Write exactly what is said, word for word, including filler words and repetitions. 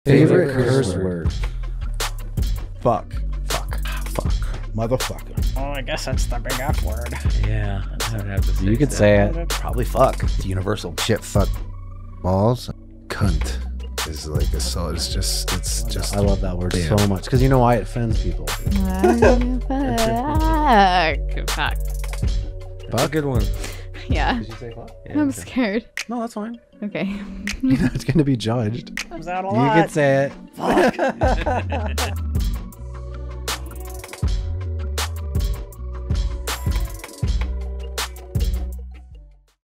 Favorite curse word. Fuck. Fuck. Fuck. Motherfucker. Oh, I guess that's the big F word. Yeah, I would have to say You could so. say it. Probably fuck. It's universal. Shit, fuck, balls, cunt is like a so. It's just, it's just. I love that word Damn. so much because you know why it offends people. Fuck. Fuck. That's a good one. Yeah. Did you say fuck? Yeah, I'm okay. scared. No, that's fine. Okay. You know it's gonna be judged. Comes out a You lot. could say it. Fuck.